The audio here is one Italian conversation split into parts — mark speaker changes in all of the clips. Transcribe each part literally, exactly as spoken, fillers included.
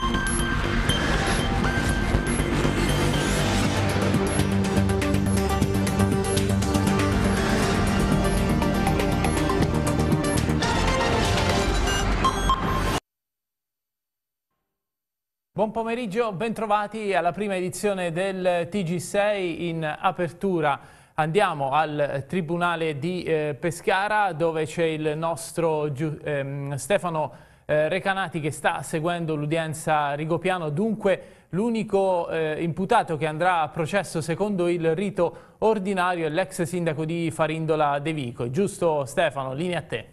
Speaker 1: Buon pomeriggio, bentrovati alla prima edizione del T G sei. In apertura andiamo al Tribunale di eh, Pescara, dove c'è il nostro ehm, Stefano eh, Recanati che sta seguendo l'udienza Rigopiano. Dunque l'unico eh, imputato che andrà a processo secondo il rito ordinario è l'ex sindaco di Farindola De Vico. Giusto Stefano, linea a te.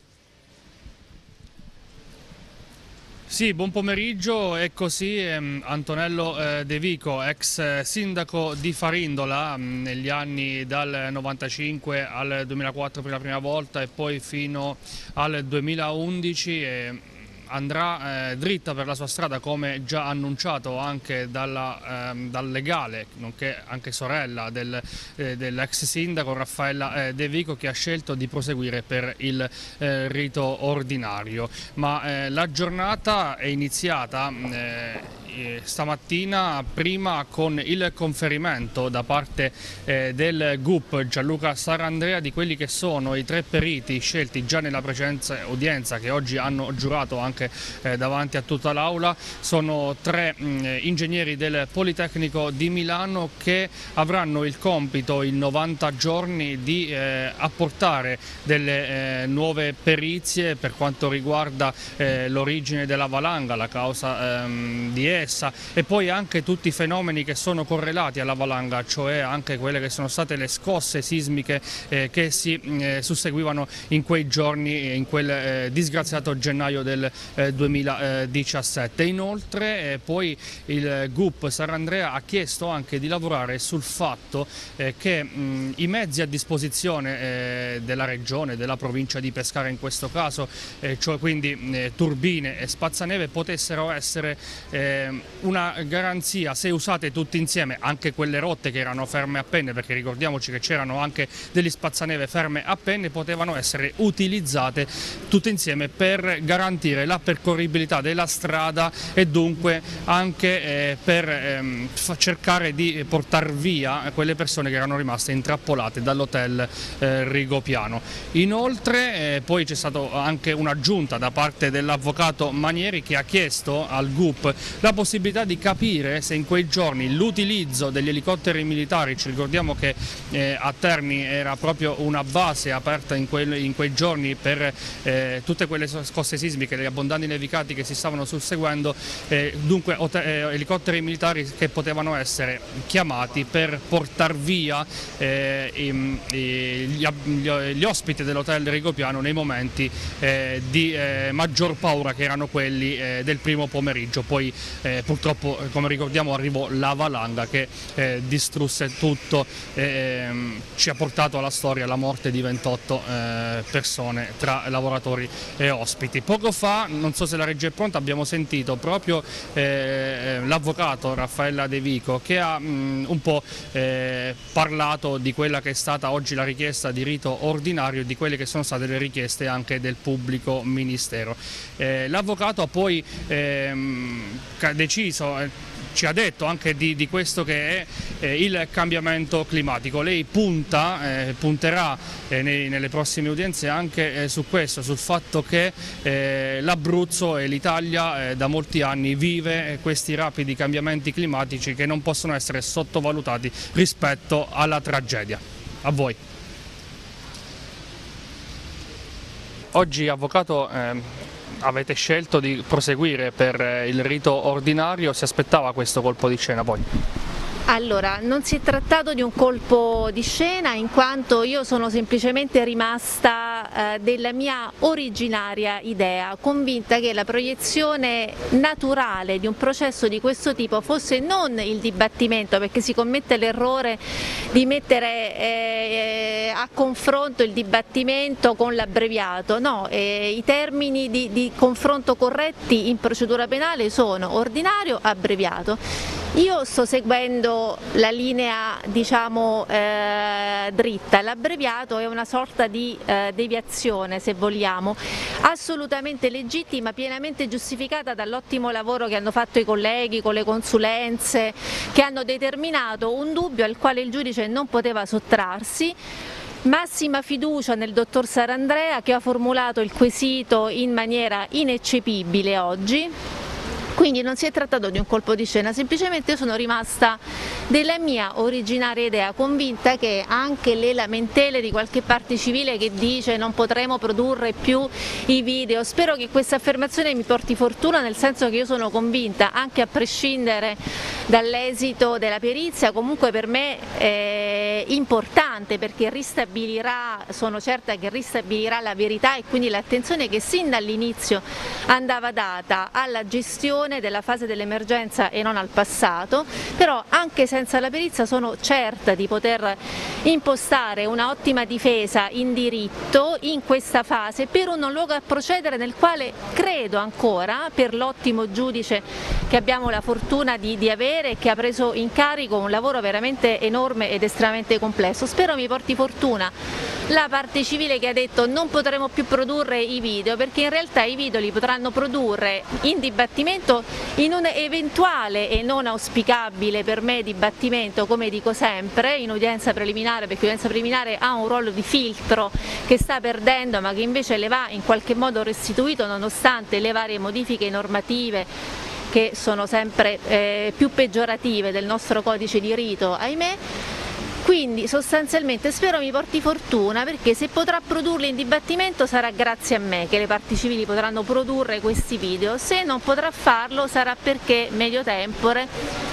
Speaker 2: Sì, buon pomeriggio, è così ehm, Antonello eh, De Vico, ex eh, sindaco di Farindola mh, negli anni dal novantacinque al duemilaquattro per la prima volta e poi fino al duemilaundici e andrà eh, dritta per la sua strada, come già annunciato anche dalla, ehm, dal legale, nonché anche sorella del, eh, dell'ex sindaco Raffaella eh, De Vico, che ha scelto di proseguire per il eh, rito ordinario. Ma eh, la giornata è iniziata eh, stamattina prima con il conferimento da parte eh, del G U P Gianluca Sarandrea di quelli che sono i tre periti scelti già nella precedente udienza, che oggi hanno giurato anche eh, davanti a tutta l'Aula. Sono tre mh, ingegneri del Politecnico di Milano che avranno il compito in novanta giorni di eh, apportare delle eh, nuove perizie per quanto riguarda eh, l'origine della valanga, la causa ehm, di essa, e poi anche tutti i fenomeni che sono correlati alla valanga, cioè anche quelle che sono state le scosse sismiche eh, che si eh, susseguivano in quei giorni, in quel eh, disgraziato gennaio del eh, duemiladiciassette. Inoltre eh, poi il G U P Sarandrea ha chiesto anche di lavorare sul fatto eh, che mh, i mezzi a disposizione eh, della regione, della provincia di Pescara in questo caso, eh, cioè quindi eh, turbine e spazzaneve, potessero essere eh, una garanzia se usate tutti insieme, anche quelle rotte che erano ferme a penne, perché ricordiamoci che c'erano anche degli spazzaneve ferme a penne, potevano essere utilizzate tutte insieme per garantire la percorribilità della strada e dunque anche eh, per ehm, cercare di portare via quelle persone che erano rimaste intrappolate dall'hotel eh, Rigopiano. Inoltre eh, poi c'è stata anche un'aggiunta da parte dell'avvocato Manieri, che ha chiesto al G U P la possibilità di capire se in quei giorni l'utilizzo degli elicotteri militari, ci ricordiamo che eh, a Terni era proprio una base aperta in, quel, in quei giorni per eh, tutte quelle scosse sismiche, gli abbondanti nevicati che si stavano susseguendo, eh, dunque eh, elicotteri militari che potevano essere chiamati per portar via eh, i, gli, gli, gli ospiti dell'hotel Rigopiano nei momenti eh, di eh, maggior paura, che erano quelli eh, del primo pomeriggio. Poi eh, purtroppo, come ricordiamo, arrivò la valanga che eh, distrusse tutto e ehm, ci ha portato alla storia la morte di ventotto eh, persone tra lavoratori e ospiti. Poco fa, non so se la regia è pronta, abbiamo sentito proprio eh, l'avvocato Raffaella De Vico, che ha mh, un po' eh, parlato di quella che è stata oggi la richiesta di rito ordinario e di quelle che sono state le richieste anche del pubblico ministero. Eh, l'avvocato ha poi ehm, deciso, eh, ci ha detto anche di, di questo che è eh, il cambiamento climatico. Lei punta, eh, punterà eh, nei, nelle prossime udienze anche eh, su questo, sul fatto che eh, l'Abruzzo e l'Italia eh, da molti anni vive eh, questi rapidi cambiamenti climatici che non possono essere sottovalutati rispetto alla tragedia. A voi. Oggi, avvocato, eh, avete scelto di proseguire per il rito ordinario, si aspettava questo colpo di scena poi?
Speaker 3: Allora, non si è trattato di un colpo di scena, in quanto io sono semplicemente rimasta eh, della mia originaria idea, convinta che la proiezione naturale di un processo di questo tipo fosse non il dibattimento, perché si commette l'errore di mettere eh, a confronto il dibattimento con l'abbreviato. No, eh, i termini di, di confronto corretti in procedura penale sono ordinario, abbreviato. Io sto seguendo la linea, diciamo, eh, dritta, l'abbreviato è una sorta di eh, deviazione, se vogliamo, assolutamente legittima, pienamente giustificata dall'ottimo lavoro che hanno fatto i colleghi con le consulenze, che hanno determinato un dubbio al quale il giudice non poteva sottrarsi. Massima fiducia nel dottor Sarandrea, che ha formulato il quesito in maniera ineccepibile oggi. Quindi non si è trattato di un colpo di scena, semplicemente io sono rimasta della mia originaria idea, convinta che anche le lamentele di qualche parte civile che dice non potremo produrre più i video, spero che questa affermazione mi porti fortuna, nel senso che io sono convinta, anche a prescindere dall'esito della perizia, comunque per me è importante, perché ristabilirà, sono certa che ristabilirà la verità e quindi l'attenzione che sin dall'inizio andava data alla gestione della fase dell'emergenza e non al passato, però anche senza la perizia sono certa di poter impostare una ottima difesa in diritto in questa fase per un luogo a procedere nel quale credo ancora, per l'ottimo giudice che abbiamo la fortuna di, di avere e che ha preso in carico un lavoro veramente enorme ed estremamente complesso. Spero mi porti fortuna la parte civile che ha detto non potremo più produrre i video, perché in realtà i video li potranno produrre in dibattimento in un eventuale e non auspicabile per me dibattimento, come dico sempre, in udienza preliminare, perché l'udienza preliminare ha un ruolo di filtro che sta perdendo ma che invece le va in qualche modo restituito nonostante le varie modifiche normative che sono sempre eh, più peggiorative del nostro codice di rito, ahimè. Quindi sostanzialmente spero mi porti fortuna, perché se potrà produrli in dibattimento sarà grazie a me che le parti civili potranno produrre questi video, se non potrà farlo sarà perché medio tempore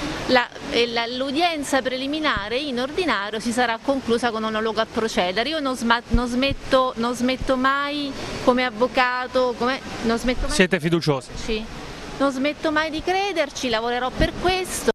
Speaker 3: l'udienza preliminare in ordinario si sarà conclusa con un omologo a procedere. Io non, non, smetto, non smetto mai come avvocato, come, non smetto mai
Speaker 4: Siete fiduciosi?
Speaker 3: Sì, non smetto mai di crederci, lavorerò per questo.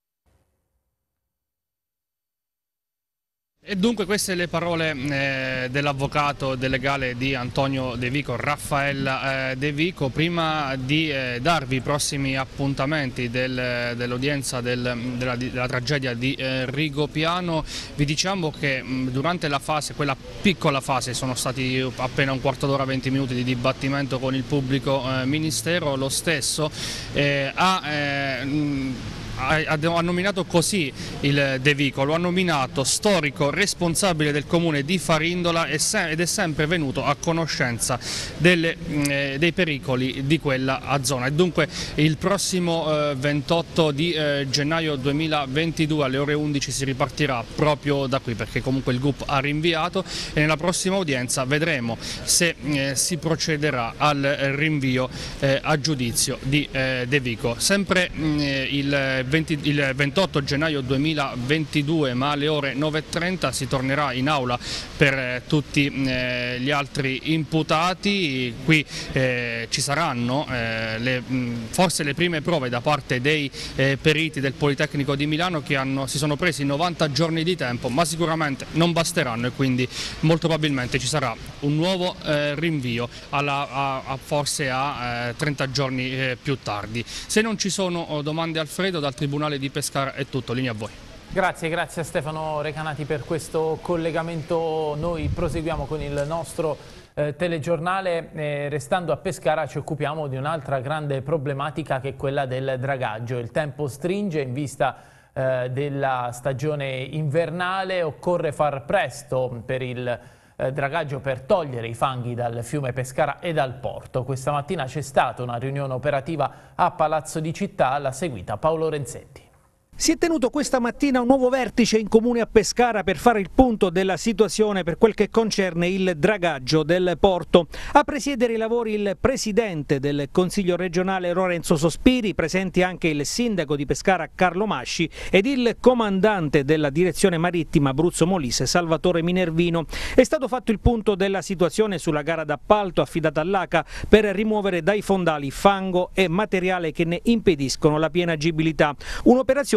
Speaker 2: E dunque queste le parole eh, dell'avvocato del legale di Antonio De Vico, Raffaella eh, De Vico. Prima di eh, darvi i prossimi appuntamenti del, dell'udienza del, della, della tragedia di eh, Rigopiano, vi diciamo che mh, durante la fase, quella piccola fase, sono stati appena un quarto d'ora, venti minuti di dibattimento con il pubblico eh, ministero. Lo stesso eh, ha eh, mh, ha nominato così il De Vico, lo ha nominato storico responsabile del comune di Farindola ed è sempre venuto a conoscenza delle, eh, dei pericoli di quella zona. E dunque il prossimo eh, ventotto di eh, gennaio duemilaventidue alle ore undici si ripartirà proprio da qui, perché comunque il G U P ha rinviato, e nella prossima udienza vedremo se eh, si procederà al rinvio eh, a giudizio di eh, De Vico. Sempre eh, il il ventotto gennaio duemilaventidue, ma alle ore nove e trenta si tornerà in aula per tutti eh, gli altri imputati. Qui eh, ci saranno eh, le, forse le prime prove da parte dei eh, periti del Politecnico di Milano, che hanno, si sono presi novanta giorni di tempo, ma sicuramente non basteranno, e quindi molto probabilmente ci sarà un nuovo eh, rinvio alla, a, a, forse a eh, trenta giorni eh, più tardi. Se non ci sono domande, Alfredo, dal Tribunale di Pescara è tutto, linea a voi.
Speaker 1: Grazie, grazie a Stefano Recanati per questo collegamento. Noi proseguiamo con il nostro eh, telegiornale. Eh, restando a Pescara ci occupiamo di un'altra grande problematica, che è quella del dragaggio. Il tempo stringe in vista eh, della stagione invernale, occorre far presto per il eh, dragaggio per togliere i fanghi dal fiume Pescara e dal porto. Questa mattina c'è stata una riunione operativa a Palazzo di Città, l'ha seguita Paolo Renzetti.
Speaker 4: Si è tenuto questa mattina un nuovo vertice in comune a Pescara per fare il punto della situazione per quel che concerne il dragaggio del porto. A presiedere i lavori il presidente del Consiglio regionale Lorenzo Sospiri, presenti anche il sindaco di Pescara Carlo Masci ed il comandante della direzione marittima Abruzzo Molise Salvatore Minervino. È stato fatto il punto della situazione sulla gara d'appalto affidata all'A C A per rimuovere dai fondali fango e materiale che ne impediscono la piena agibilità. Un'operazione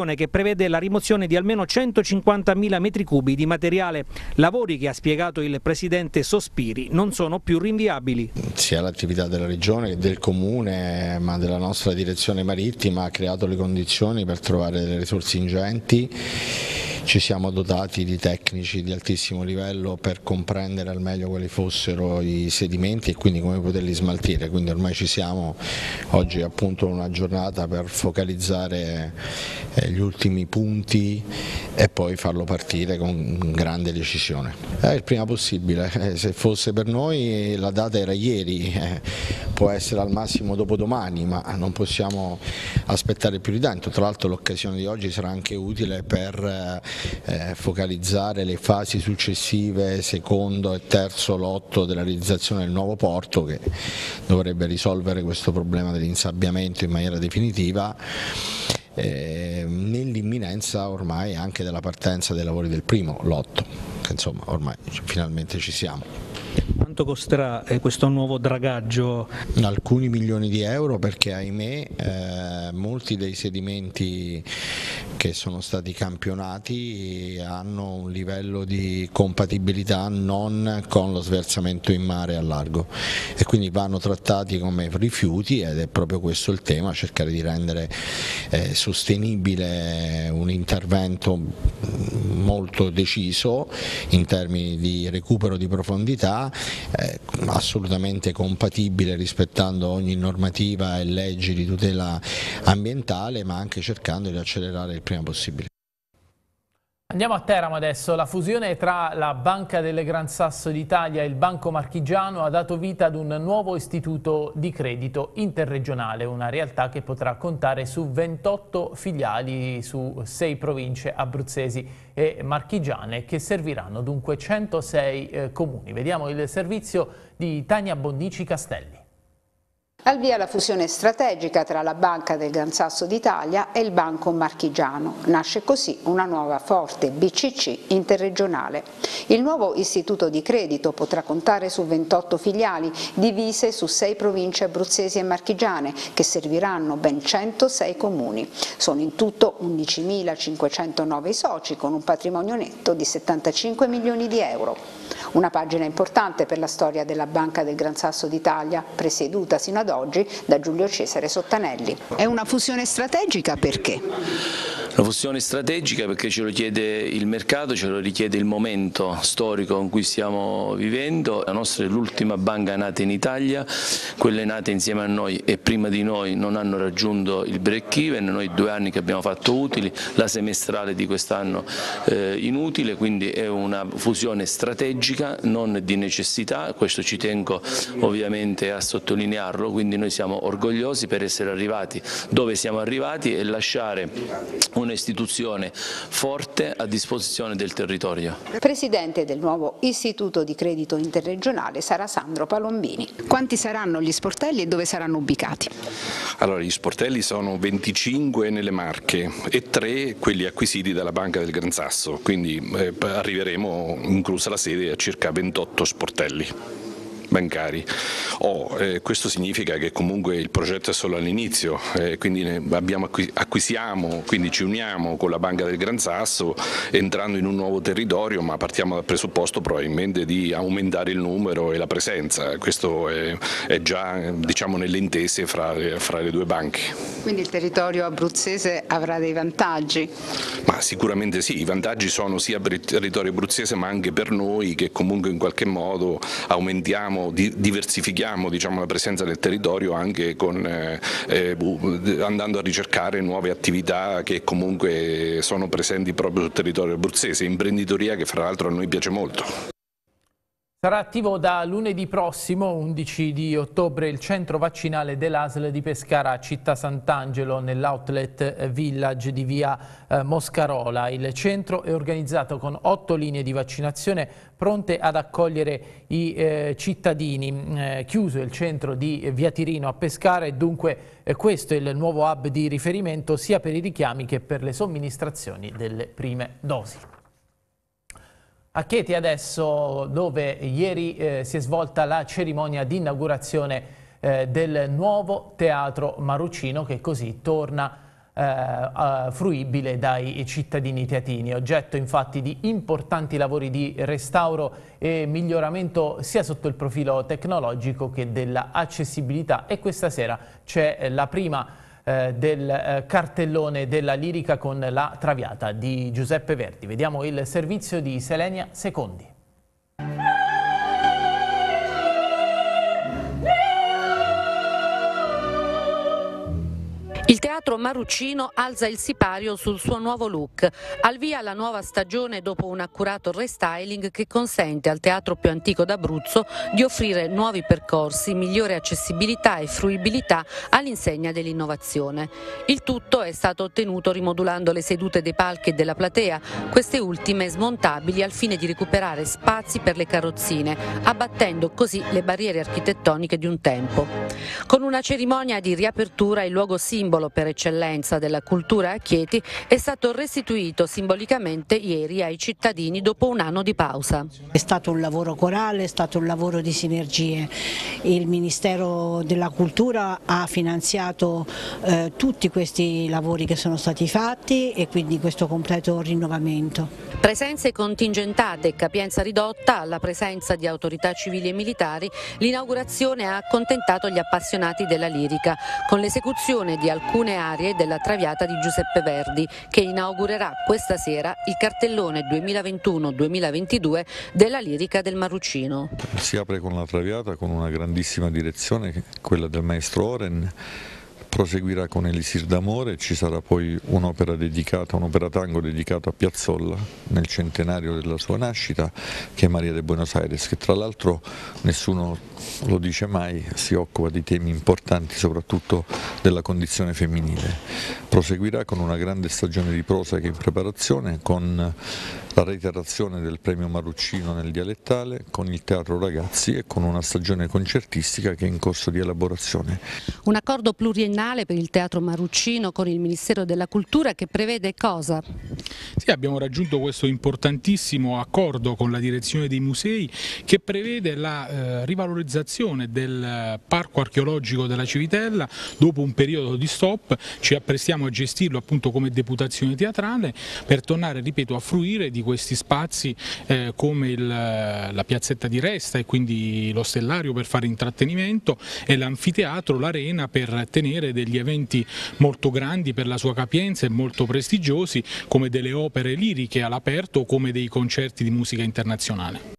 Speaker 4: Marchigiane, che prevede la rimozione di almeno centocinquantamila metri cubi di materiale, lavori che, ha spiegato il presidente Sospiri, non sono più rinviabili.
Speaker 5: Sia l'attività della Regione che del Comune, ma della nostra direzione marittima, ha creato le condizioni per trovare delle risorse ingenti. Ci siamo dotati di tecnici di altissimo livello per comprendere al meglio quali fossero i sedimenti e quindi come poterli smaltire, quindi ormai ci siamo. Oggi è appunto una giornata per focalizzare gli ultimi punti e poi farlo partire con grande decisione. È il prima possibile, se fosse per noi la data era ieri, può essere al massimo dopodomani, ma non possiamo aspettare più di tanto. Tra l'altro l'occasione di oggi sarà anche utile per Eh, focalizzare le fasi successive, secondo e terzo lotto della realizzazione del nuovo porto, che dovrebbe risolvere questo problema dell'insabbiamento in maniera definitiva, eh, nell'imminenza ormai anche della partenza dei lavori del primo lotto, che insomma ormai finalmente ci siamo.
Speaker 4: Quanto costerà eh, questo nuovo dragaggio?
Speaker 5: Alcuni milioni di euro, perché ahimè eh, molti dei sedimenti che sono stati campionati hanno un livello di compatibilità non con lo sversamento in mare a largo e quindi vanno trattati come rifiuti, ed è proprio questo il tema, cercare di rendere eh, sostenibile un intervento molto deciso in termini di recupero di profondità, Eh, assolutamente compatibile rispettando ogni normativa e leggi di tutela ambientale, ma anche cercando di accelerare il prima possibile.
Speaker 1: Andiamo a Teramo adesso. La fusione tra la Banca del Gran Sasso d'Italia e il Banco Marchigiano ha dato vita ad un nuovo istituto di credito interregionale, una realtà che potrà contare su ventotto filiali su sei province abruzzesi e marchigiane, che serviranno dunque centosei eh, comuni. Vediamo il servizio di Tania Bonnici Castelli.
Speaker 6: Al via la fusione strategica tra la Banca del Gran Sasso d'Italia e il Banco Marchigiano. Nasce così una nuova forte B C C interregionale. Il nuovo istituto di credito potrà contare su ventotto filiali divise su sei province abruzzesi e marchigiane, che serviranno ben centosei comuni. Sono in tutto undicimilacinquecentonove i soci, con un patrimonio netto di settantacinque milioni di euro. Una pagina importante per la storia della Banca del Gran Sasso d'Italia, presieduta sino ad oggi da Giulio Cesare Sottanelli. È una fusione strategica perché?
Speaker 7: Una fusione strategica perché ce lo chiede il mercato, ce lo richiede il momento storico in cui stiamo vivendo. La nostra è l'ultima banca nata in Italia, quelle nate insieme a noi e prima di noi non hanno raggiunto il break even, noi due anni che abbiamo fatto utili, la semestrale di quest'anno eh, inutile, quindi è una fusione strategica, non di necessità, questo ci tengo ovviamente a sottolinearlo, quindi noi siamo orgogliosi per essere arrivati dove siamo arrivati e lasciare un'istituzione forte a disposizione del territorio.
Speaker 6: Presidente del nuovo istituto di credito interregionale sarà Sandro Palombini. Quanti saranno gli sportelli e dove saranno ubicati?
Speaker 8: Allora, gli sportelli sono venticinque nelle Marche e tre quelli acquisiti dalla Banca del Gran Sasso, quindi eh, arriveremo, inclusa la sede, a circa ventotto sportelli bancari. Oh, eh, questo significa che comunque il progetto è solo all'inizio, eh, quindi ne abbiamo acqui acquisiamo, quindi ci uniamo con la Banca del Gran Sasso entrando in un nuovo territorio, ma partiamo dal presupposto probabilmente di aumentare il numero e la presenza. Questo è, è già, diciamo, nelle intese fra, fra le due banche.
Speaker 6: Quindi il territorio abruzzese avrà dei vantaggi?
Speaker 8: Ma sicuramente sì, i vantaggi sono sia per il territorio abruzzese ma anche per noi, che comunque in qualche modo aumentiamo, diversifichiamo, diciamo, la presenza del territorio anche con, eh, andando a ricercare nuove attività che comunque sono presenti proprio sul territorio abruzzese, imprenditoria che fra l'altro a noi piace molto.
Speaker 1: Sarà attivo da lunedì prossimo, undici di ottobre, il centro vaccinale dell'A S L di Pescara a Città Sant'Angelo, nell'outlet Village di via eh, Moscarola. Il centro è organizzato con otto linee di vaccinazione pronte ad accogliere i eh, cittadini. Eh, chiuso il centro di via Tirino a Pescara e dunque eh, questo è il nuovo hub di riferimento sia per i richiami che per le somministrazioni delle prime dosi. A Chieti adesso, dove ieri eh, si è svolta la cerimonia di inaugurazione eh, del nuovo Teatro Marucino, che così torna eh, eh, uh, fruibile dai cittadini teatini. Oggetto infatti di importanti lavori di restauro e miglioramento sia sotto il profilo tecnologico che della accessibilità, e questa sera c'è la prima eh, del eh, cartellone della Lirica con la Traviata di Giuseppe Verdi. Vediamo il servizio di Selenia Secondi.
Speaker 9: Il Teatro Marrucino alza il sipario sul suo nuovo look. Al via la nuova stagione dopo un accurato restyling che consente al teatro più antico d'Abruzzo di offrire nuovi percorsi, migliore accessibilità e fruibilità all'insegna dell'innovazione. Il tutto è stato ottenuto rimodulando le sedute dei palchi e della platea, queste ultime smontabili al fine di recuperare spazi per le carrozzine, abbattendo così le barriere architettoniche di un tempo. Con una cerimonia di riapertura, il luogo simbolo per eccellenza della cultura a Chieti è stato restituito simbolicamente ieri ai cittadini dopo un anno di pausa.
Speaker 10: È stato un lavoro corale, è stato un lavoro di sinergie. Il Ministero della Cultura ha finanziato eh, tutti questi lavori che sono stati fatti e quindi questo completo rinnovamento.
Speaker 9: Presenze contingentate e capienza ridotta, alla presenza di autorità civili e militari, l'inaugurazione ha accontentato gli appassionati della lirica, con l'esecuzione di alcune aree della Traviata di Giuseppe Verdi, che inaugurerà questa sera il cartellone duemilaventuno duemilaventidue della Lirica del Marrucino.
Speaker 11: Si apre con la Traviata con una grandissima direzione, quella del maestro Oren. Proseguirà con Elisir d'amore, ci sarà poi un'opera dedicata, un'opera tango dedicata a Piazzolla nel centenario della sua nascita, che è Maria de Buenos Aires, che tra l'altro nessuno lo dice mai, si occupa di temi importanti soprattutto della condizione femminile. Proseguirà con una grande stagione di prosa che è in preparazione, con la reiterazione del premio Marrucino nel dialettale, con il Teatro Ragazzi e con una stagione concertistica che è in corso di elaborazione.
Speaker 9: Un accordo pluriennale per il Teatro Marrucino con il Ministero della Cultura che prevede cosa?
Speaker 12: Sì, abbiamo raggiunto questo importantissimo accordo con la direzione dei musei che prevede la eh, rivalorizzazione del parco archeologico della Civitella. Dopo un periodo di stop ci apprestiamo a gestirlo appunto come deputazione teatrale per tornare, ripeto, a fruire di questi spazi eh, come il, la piazzetta di Resta e quindi lo Stellario per fare intrattenimento e l'anfiteatro, l'arena per tenere degli eventi molto grandi per la sua capienza e molto prestigiosi come delle opere liriche all'aperto o come dei concerti di musica internazionale.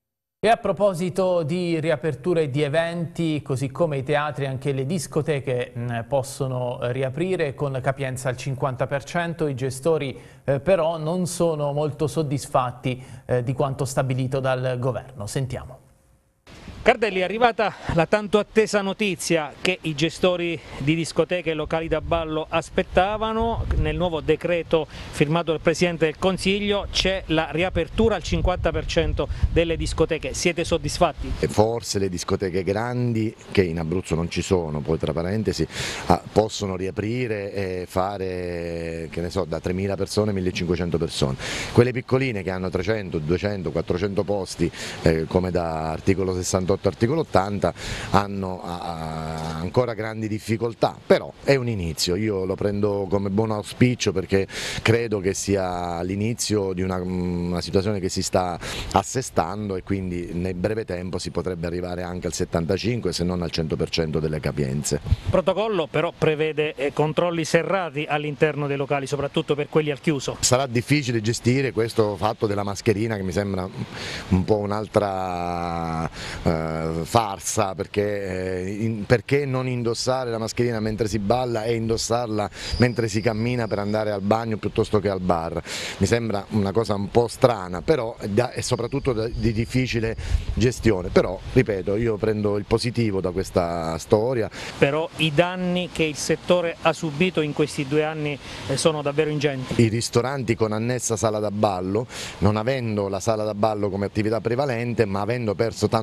Speaker 1: E a proposito di riaperture e di eventi, così come i teatri, anche le discoteche mh, possono riaprire con capienza al cinquanta per cento. I gestori eh, però non sono molto soddisfatti eh, di quanto stabilito dal governo. Sentiamo.
Speaker 4: Cardelli, è arrivata la tanto attesa notizia che i gestori di discoteche e locali da ballo aspettavano. Nel nuovo decreto firmato dal Presidente del Consiglio c'è la riapertura al cinquanta per cento delle discoteche. Siete soddisfatti?
Speaker 13: Forse le discoteche grandi, che in Abruzzo non ci sono, poi tra parentesi, possono riaprire e fare, che ne so, da tremila persone, millecinquecento persone. Quelle piccoline che hanno trecento, duecento, quattrocento posti, eh, come da articolo sessantotto articolo ottanta, hanno uh, ancora grandi difficoltà, però è un inizio. Io lo prendo come buon auspicio perché credo che sia l'inizio di una, una situazione che si sta assestando e quindi nel breve tempo si potrebbe arrivare anche al settantacinque se non al cento per cento delle capienze.
Speaker 4: Il protocollo però prevede eh, controlli serrati all'interno dei locali, soprattutto per quelli al chiuso.
Speaker 13: Sarà difficile gestire questo fatto della mascherina, che mi sembra un po' un'altra eh, farsa, perché, eh, in, perché non indossare la mascherina mentre si balla e indossarla mentre si cammina per andare al bagno piuttosto che al bar? Mi sembra una cosa un po' strana, però è soprattutto di difficile gestione, però ripeto, io prendo il positivo da questa storia.
Speaker 4: Però i danni che il settore ha subito in questi due anni sono davvero ingenti.
Speaker 13: I ristoranti con annessa sala da ballo, non avendo la sala da ballo come attività prevalente ma avendo perso tanto fatturato,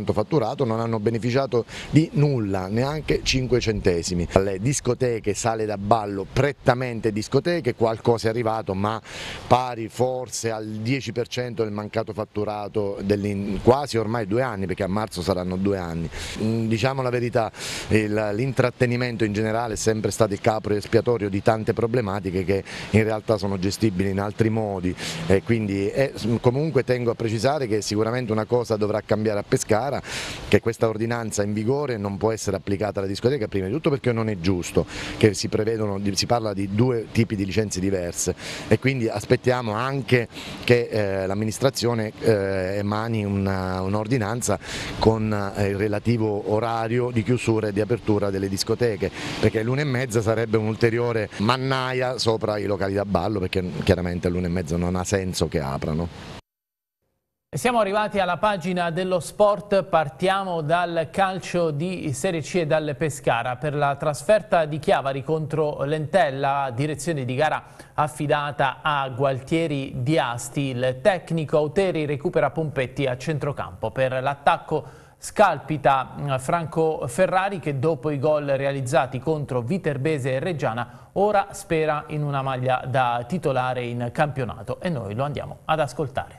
Speaker 13: fatturato non hanno beneficiato di nulla, neanche cinque centesimi. Alle discoteche, sale da ballo, prettamente discoteche, qualcosa è arrivato ma pari forse al dieci per cento del mancato fatturato degli quasi ormai due anni, perché a marzo saranno due anni. Diciamo la verità, l'intrattenimento in generale è sempre stato il capro espiatorio di tante problematiche che in realtà sono gestibili in altri modi, e quindi è, comunque tengo a precisare che sicuramente una cosa dovrà cambiare a Pescara, che questa ordinanza in vigore non può essere applicata alla discoteca, prima di tutto perché non è giusto, che si prevedono, si parla di due tipi di licenze diverse, e quindi aspettiamo anche che eh, l'amministrazione eh, emani un'ordinanza con eh, il relativo orario di chiusura e di apertura delle discoteche, perché l'una e mezza sarebbe un'ulteriore mannaia sopra i locali da ballo, perché chiaramente all'una e mezza non ha senso che aprano.
Speaker 1: Siamo arrivati alla pagina dello sport, partiamo dal calcio di Serie C e dal Pescara. Per la trasferta di Chiavari contro l'Entella, direzione di gara affidata a Gualtieri Diasti, il tecnico Auteri recupera Pompetti a centrocampo. Per l'attacco scalpita Franco Ferrari, che dopo i gol realizzati contro Viterbese e Reggiana ora spera in una maglia da titolare in campionato, e noi lo andiamo ad ascoltare.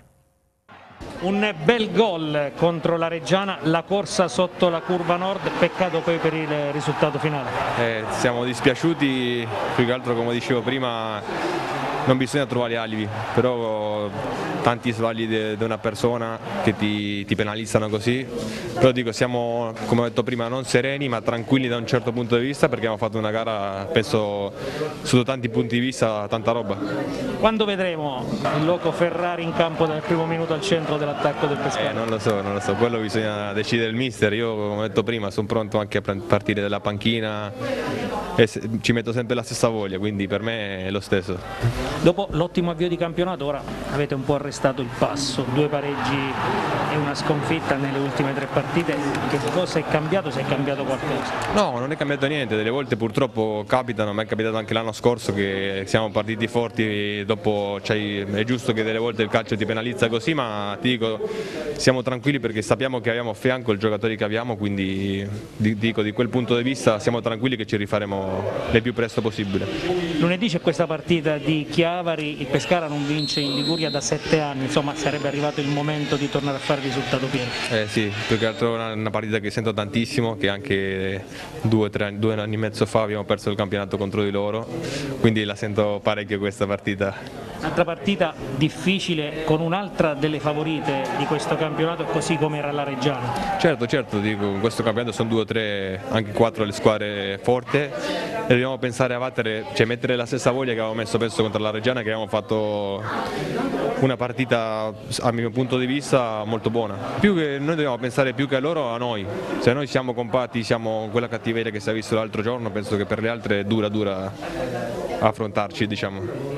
Speaker 4: Un bel gol contro la Reggiana, la corsa sotto la curva nord, peccato poi per il risultato finale.
Speaker 14: Eh, siamo dispiaciuti, più che altro come dicevo prima non bisogna trovare alibi, però tanti sbagli di una persona che ti, ti penalizzano così, però dico siamo, come ho detto prima, non sereni ma tranquilli da un certo punto di vista, perché abbiamo fatto una gara, penso, sotto tanti punti di vista, tanta roba.
Speaker 4: Quando vedremo il loco Ferrari in campo dal primo minuto al centro dell'attacco del Pescara?
Speaker 14: Eh, non lo so, non lo so, quello bisogna decidere il mister. Io, come ho detto prima, sono pronto anche a partire dalla panchina e ci metto sempre la stessa voglia, quindi per me è lo stesso.
Speaker 4: Dopo l'ottimo avvio di campionato ora avete un po' arrestato il passo, due pareggi e una sconfitta nelle ultime tre partite. Che cosa è cambiato, se è cambiato qualcosa?
Speaker 14: No, non è cambiato niente, delle volte purtroppo capitano, ma è capitato anche l'anno scorso che siamo partiti forti, dopo cioè, è giusto che delle volte il calcio ti penalizza così, ma ti dico siamo tranquilli perché sappiamo che abbiamo a fianco i giocatori che abbiamo, quindi dico di quel punto di vista siamo tranquilli che ci rifaremo il più presto possibile.
Speaker 4: Lunedì c'è questa partita di Chiavari, il Pescara non vince in Liguria da sette anni, insomma sarebbe arrivato il momento di tornare a fare il risultato pieno.
Speaker 14: Eh sì, più che altro una, una partita che sento tantissimo, che anche due, tre, due anni e mezzo fa abbiamo perso il campionato contro di loro, quindi la sento parecchio questa partita.
Speaker 4: Un'altra partita difficile con un'altra delle favorite di questo campionato, così come era la Reggiana.
Speaker 14: Certo, certo, dico, in questo campionato sono due o tre, anche quattro le squadre forti e dobbiamo pensare a battere, cioè mettere la stessa voglia che avevamo messo penso contro la Reggiana, che abbiamo fatto una partita a mio punto di vista molto buona. Più che noi dobbiamo pensare più che a loro, a noi. Se noi siamo compatti, siamo quella cattiveria che si è visto l'altro giorno, penso che per le altre è dura dura affrontarci, diciamo.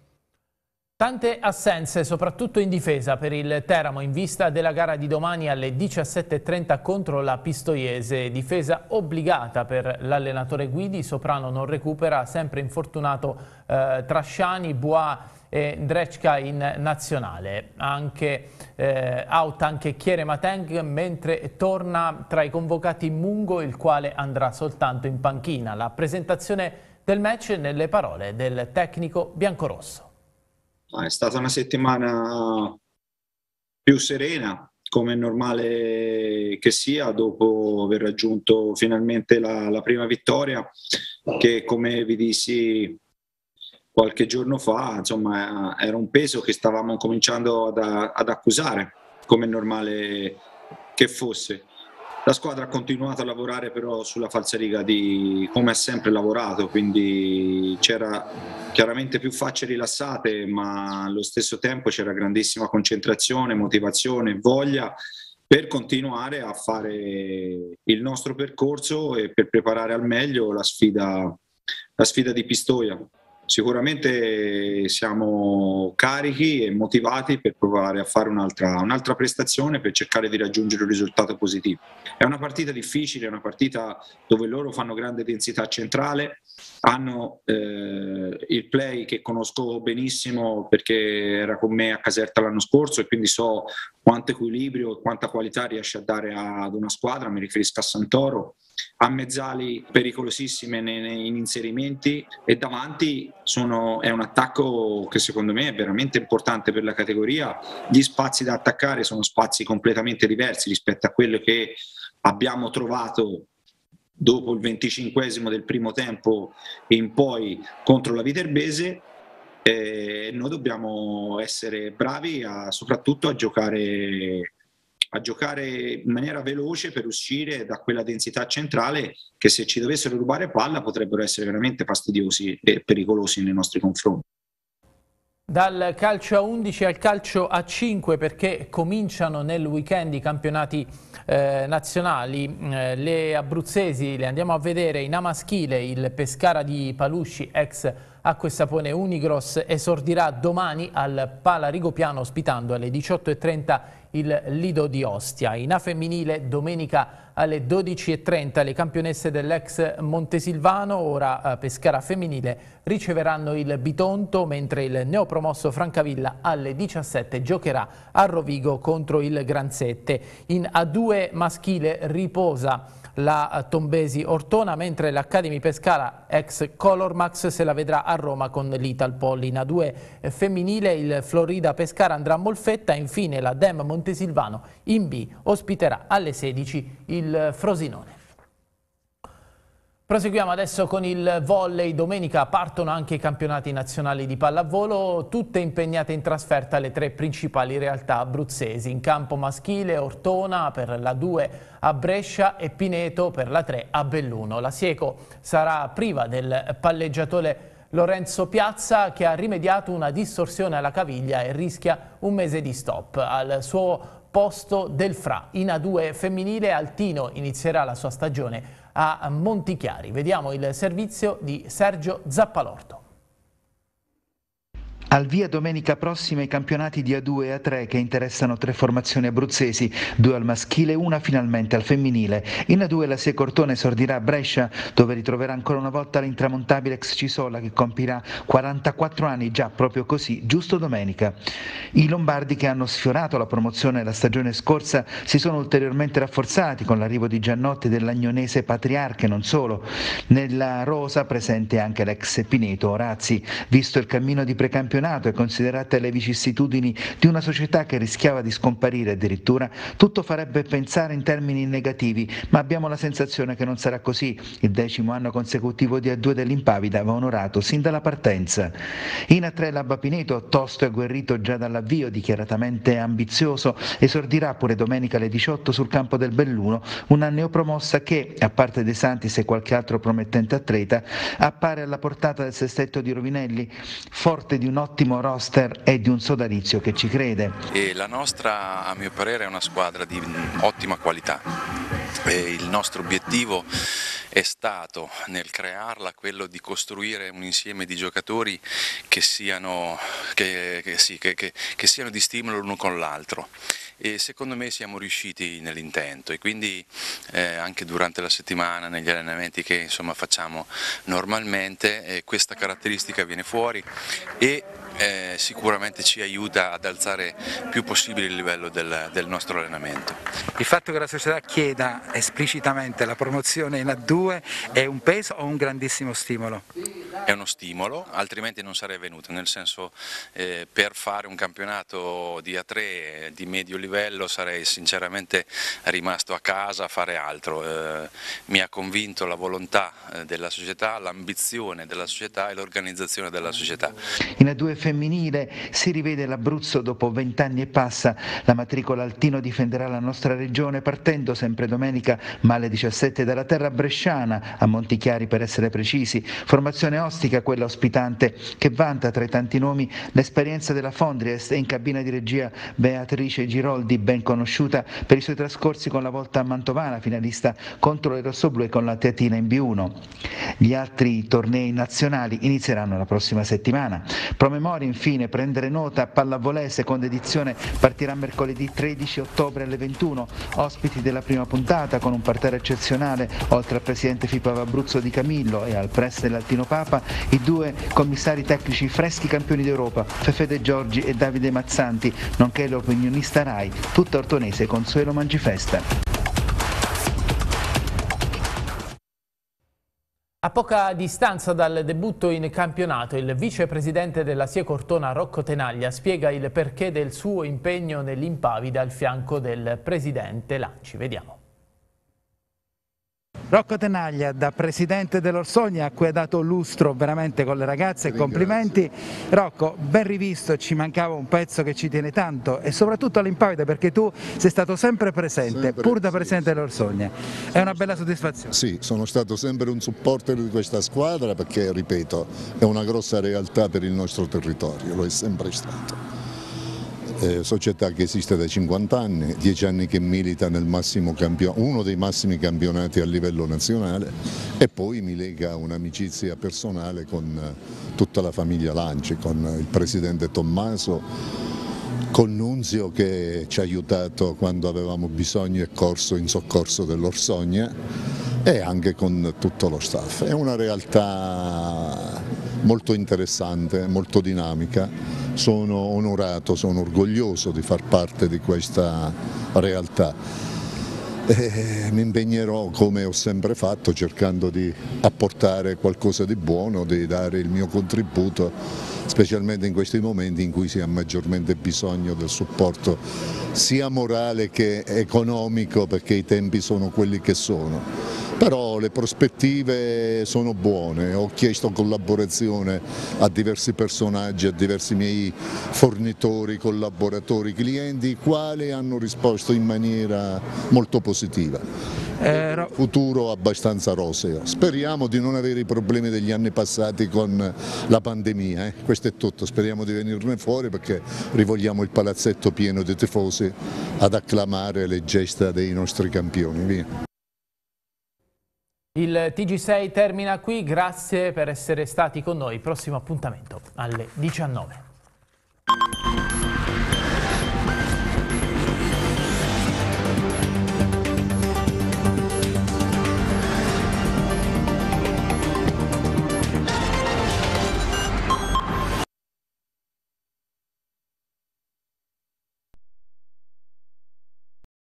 Speaker 1: Tante assenze, soprattutto in difesa per il Teramo in vista della gara di domani alle diciassette e trenta contro la Pistoiese. Difesa obbligata per l'allenatore Guidi, Soprano non recupera, sempre infortunato eh, Trasciani, Bois e Ndrecka in nazionale. Anche eh, out anche Chiere Mateng, mentre torna tra i convocati Mungo, il quale andrà soltanto in panchina. La presentazione del match nelle parole del tecnico biancorosso.
Speaker 15: È stata una settimana più serena, come è normale che sia, dopo aver raggiunto finalmente la, la prima vittoria, che come vi dissi qualche giorno fa, insomma, era un peso che stavamo cominciando ad, ad accusare, come è normale che fosse. La squadra ha continuato a lavorare però sulla falsariga di come ha sempre lavorato, quindi c'era chiaramente più facce rilassate, ma allo stesso tempo c'era grandissima concentrazione, motivazione, voglia per continuare a fare il nostro percorso e per preparare al meglio la sfida, la sfida di Pistoia. Sicuramente siamo carichi e motivati per provare a fare un'altra un'altra prestazione per cercare di raggiungere un risultato positivo. È una partita difficile, è una partita dove loro fanno grande densità centrale, hanno eh, il play che conosco benissimo perché era con me a Caserta l'anno scorso e quindi so quanto equilibrio e quanta qualità riesce a dare ad una squadra, mi riferisco a Santoro, ha mezzali pericolosissime nei, in inserimenti e davanti sono, è un attacco che secondo me è veramente importante per la categoria. Gli spazi da attaccare sono spazi completamente diversi rispetto a quello che abbiamo trovato dopo il venticinquesimo del primo tempo in poi contro la Viterbese. Eh, noi dobbiamo essere bravi a, soprattutto a giocare, a giocare in maniera veloce per uscire da quella densità centrale che, se ci dovessero rubare palla, potrebbero essere veramente fastidiosi e pericolosi nei nostri confronti.
Speaker 1: Dal calcio a undici al calcio a cinque, perché cominciano nel weekend i campionati eh, nazionali. Eh, le abruzzesi le andiamo a vedere in A maschile. Il Pescara di Palusci, ex Acque Sapone Unigros, esordirà domani al Pala Rigopiano ospitando alle diciotto e trenta il Lido di Ostia. In A femminile domenica alle dodici e trenta le campionesse dell'ex Montesilvano, ora Pescara femminile, riceveranno il Bitonto, mentre il neopromosso Francavilla alle diciassette giocherà a Rovigo contro il Granzette. In A due maschile riposa la Tombesi Ortona, mentre l'Academy Pescara ex Colormax se la vedrà a Roma con l'Italpol. In A due femminile il Florida Pescara andrà a Molfetta e infine la Dem Montesilvano in B ospiterà alle sedici il Frosinone. Proseguiamo adesso con il volley. Domenica partono anche i campionati nazionali di pallavolo, tutte impegnate in trasferta le tre principali realtà abruzzesi. In campo maschile Ortona per la due a Brescia e Pineto per la tre a Belluno. La Sieco sarà priva del palleggiatore Lorenzo Piazza, che ha rimediato una distorsione alla caviglia e rischia un mese di stop. Al suo posto Del Fra. In A due femminile Altino inizierà la sua stagione a Montichiari. Vediamo il servizio di Sergio Zappalorto.
Speaker 16: Al via domenica prossima i campionati di A due e A tre che interessano tre formazioni abruzzesi, due al maschile e una finalmente al femminile. In A due la Sieco Ortona esordirà a Brescia, dove ritroverà ancora una volta l'intramontabile ex Cisola, che compirà quarantaquattro anni già proprio così, giusto domenica. I lombardi, che hanno sfiorato la promozione la stagione scorsa, si sono ulteriormente rafforzati con l'arrivo di Giannotti e dell'agnonese Patriarca, e non solo. Nella rosa presente anche l'ex Pineto Orazzi. Visto il cammino di precampionato e considerate le vicissitudini di una società che rischiava di scomparire addirittura, tutto farebbe pensare in termini negativi, ma abbiamo la sensazione che non sarà così. Il decimo anno consecutivo di A due dell'Impavida va onorato sin dalla partenza. In A tre l'Abba Pineto, tosto e agguerrito già dall'avvio, dichiaratamente ambizioso, esordirà pure domenica alle diciotto sul campo del Belluno, una neopromossa che, a parte De Santis e qualche altro promettente atleta, appare alla portata del sestetto di Rovinelli, forte di un ottimo roster e di un sodalizio che ci crede.
Speaker 17: E la nostra, a mio parere, è una squadra di ottima qualità. E il nostro obiettivo è stato, nel crearla, quello di costruire un insieme di giocatori che siano, che, che, sì, che, che, che siano di stimolo l'uno con l'altro. E secondo me siamo riusciti nell'intento, e quindi eh, anche durante la settimana, negli allenamenti che insomma facciamo normalmente, eh, questa caratteristica viene fuori e eh, sicuramente ci aiuta ad alzare più possibile il livello del, del nostro allenamento.
Speaker 18: Il fatto che la società chieda esplicitamente la promozione in A due è un peso o un grandissimo stimolo?
Speaker 17: È uno stimolo, altrimenti non sarei venuto, nel senso eh, per fare un campionato di A tre di medio livello sarei sinceramente rimasto a casa a fare altro. Eh, mi ha convinto la volontà eh, della società, l'ambizione della società e l'organizzazione della società.
Speaker 16: In A due femminile si rivede l'Abruzzo dopo vent'anni e passa. La matricola Altino difenderà la nostra regione partendo sempre domenica, ma alle diciassette dalla terra bresciana, a Montichiari per essere precisi. Formazione ostica quella ospitante, che vanta tra i tanti nomi l'esperienza della Fondriest e in cabina di regia Beatrice Giroldi, ben conosciuta per i suoi trascorsi con la Volta Mantovana, finalista contro le rossoblù e con la Teatina in B uno. Gli altri tornei nazionali inizieranno la prossima settimana. Promemoria infine prendere nota, pallavolo seconda edizione partirà mercoledì tredici ottobre alle ventuno, ospiti della prima puntata con un parterre eccezionale, oltre al presidente FIPAV Abruzzo Di Camillo e al press dell'Altino Papa, tappa i due commissari tecnici freschi campioni d'Europa, Fefe De Giorgi e Davide Mazzanti, nonché l'opinionista Rai, tutta ortonese Consuelo Mangifesta.
Speaker 1: A poca distanza dal debutto in campionato, il vicepresidente della SIE Cortona Rocco Tenaglia spiega il perché del suo impegno nell'Impavida al fianco del presidente Lanci. Vediamo.
Speaker 19: Rocco Tenaglia, da presidente dell'Orsogna, a cui ha dato lustro veramente con le ragazze, complimenti. Rocco, ben rivisto, ci mancava un pezzo che ci tiene tanto e soprattutto all'Impavida, perché tu sei stato sempre presente, sempre, pur da presidente sì, dell'Orsogna. È una bella soddisfazione.
Speaker 20: Sì, sono stato sempre un supporter di questa squadra perché, ripeto, è una grossa realtà per il nostro territorio, lo è sempre stato. Eh, società che esiste da cinquanta anni, dieci anni che milita nel massimo campionato, uno dei massimi campionati a livello nazionale, e poi mi lega un'amicizia personale con tutta la famiglia Lanci, con il presidente Tommaso, con Nunzio che ci ha aiutato quando avevamo bisogno e corso in soccorso dell'Orsogna, e anche con tutto lo staff. È una realtà molto interessante, molto dinamica. Sono onorato, sono orgoglioso di far parte di questa realtà. E mi impegnerò, come ho sempre fatto, cercando di apportare qualcosa di buono, di dare il mio contributo, specialmente in questi momenti in cui si ha maggiormente bisogno del supporto sia morale che economico, perché i tempi sono quelli che sono. Però le prospettive sono buone, ho chiesto collaborazione a diversi personaggi, a diversi miei fornitori, collaboratori, clienti, i quali hanno risposto in maniera molto positiva. Eh, futuro abbastanza roseo. Speriamo di non avere i problemi degli anni passati con la pandemia, eh? Questo è tutto, speriamo di venirne fuori perché rivogliamo il palazzetto pieno di tifosi ad acclamare le gesta dei nostri campioni. Via.
Speaker 1: Il T G sei termina qui, grazie per essere stati con noi, prossimo appuntamento alle diciannove.